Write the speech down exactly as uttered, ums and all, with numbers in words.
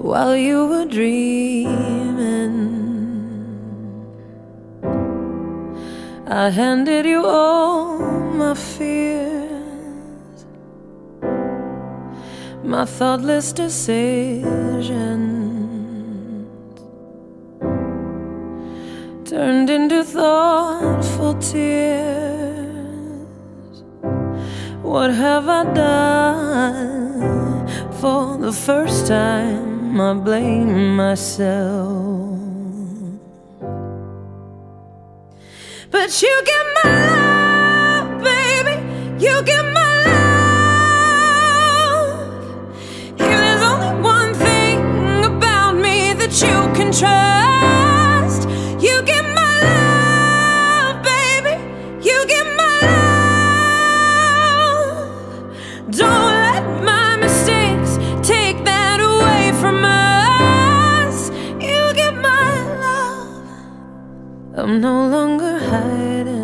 while you were dreaming. I handed you all my fears, my thoughtless decisions turned into thoughtful tears. What have I done? For the first time I blame myself. But you get my love, baby, you get my love. If there's only one thing about me that you can trust, you get my love, baby, you get my love. Don't let my mistakes take that away from us. You get my love. I'm no longer hiding,